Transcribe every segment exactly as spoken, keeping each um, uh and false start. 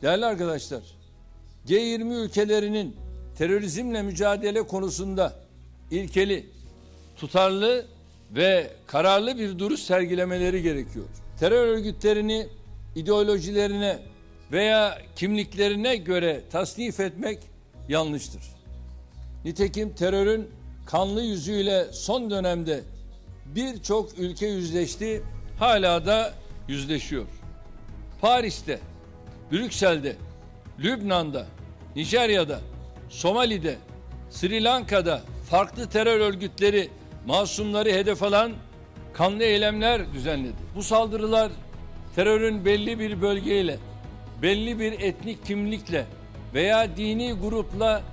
Değerli arkadaşlar, G yirmi ülkelerinin terörizmle mücadele konusunda ilkeli, tutarlı ve kararlı bir duruş sergilemeleri gerekiyor. Terör örgütlerini ideolojilerine veya kimliklerine göre tasnif etmek yanlıştır. Nitekim terörün kanlı yüzüyle son dönemde birçok ülke yüzleşti, hala da yüzleşiyor. Paris'te, Brüksel'de, Lübnan'da, Nijerya'da, Somali'de, Sri Lanka'da farklı terör örgütleri masumları hedef alan kanlı eylemler düzenledi. Bu saldırılar terörün belli bir bölgeyle, belli bir etnik kimlikle veya dini grupla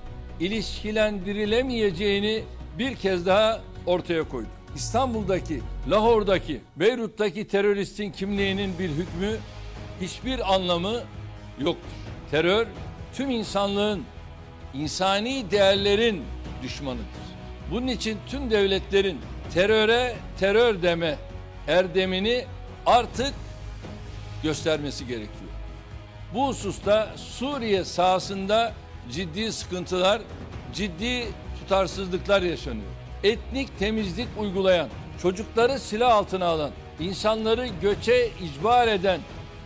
ilişkilendirilemeyeceğini bir kez daha ortaya koydu. İstanbul'daki, Lahor'daki, Beyrut'taki teröristin kimliğinin bir hükmü, hiçbir anlamı yoktur. Terör, tüm insanlığın, insani değerlerin düşmanıdır. Bunun için tüm devletlerin teröre terör deme erdemini artık göstermesi gerekiyor. Bu hususta Suriye sahasında ciddi sıkıntılar, ciddi tutarsızlıklar yaşanıyor. Etnik temizlik uygulayan, çocukları silah altına alan, insanları göçe icbar eden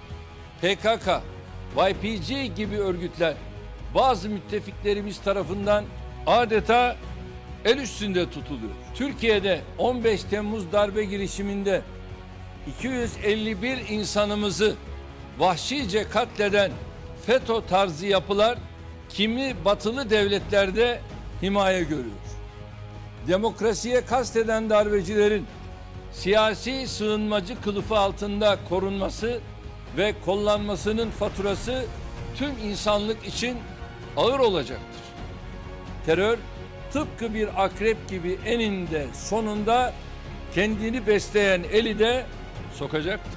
P K K, Y P G gibi örgütler bazı müttefiklerimiz tarafından adeta el üstünde tutuluyor. Türkiye'de on beş Temmuz darbe girişiminde iki yüz elli bir insanımızı vahşice katleden FETÖ tarzı yapılar kimi batılı devletlerde himaye görüyor. Demokrasiye kasteden darbecilerin siyasi sığınmacı kılıfı altında korunması ve kollanmasının faturası tüm insanlık için ağır olacaktır. Terör tıpkı bir akrep gibi eninde sonunda kendini besleyen eli de sokacaktır.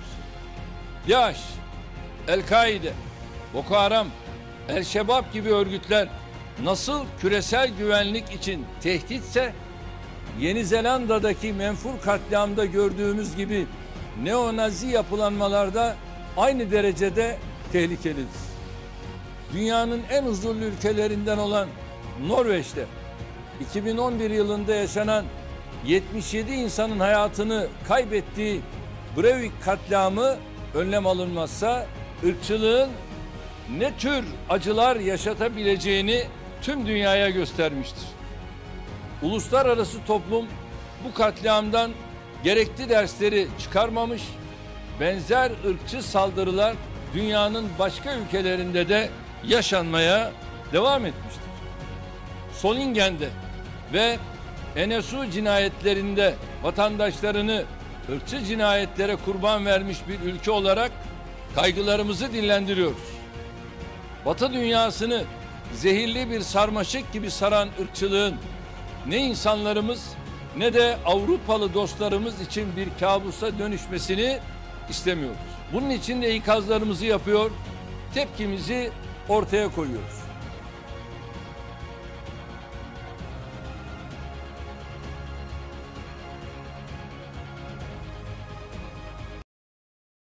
DAEŞ, El-Kaide, Boko Haram, El-Şebab gibi örgütler nasıl küresel güvenlik için tehditse, Yeni Zelanda'daki menfur katliamda gördüğümüz gibi neonazi yapılanmalarda aynı derecede tehlikelidir. Dünyanın en huzurlu ülkelerinden olan Norveç'te iki bin on bir yılında yaşanan yetmiş yedi insanın hayatını kaybettiği Breivik katliamı önlem alınmazsa ırkçılığın ne tür acılar yaşatabileceğini tüm dünyaya göstermiştir. Uluslararası toplum bu katliamdan gerekli dersleri çıkarmamış, benzer ırkçı saldırılar dünyanın başka ülkelerinde de yaşanmaya devam etmiştir. Solingen'de ve N S U cinayetlerinde vatandaşlarını ırkçı cinayetlere kurban vermiş bir ülke olarak kaygılarımızı dillendiriyoruz. Batı dünyasını zehirli bir sarmaşık gibi saran ırkçılığın ne insanlarımız ne de Avrupalı dostlarımız için bir kabusa dönüşmesini istemiyoruz. Bunun için de ikazlarımızı yapıyor, tepkimizi ortaya koyuyoruz.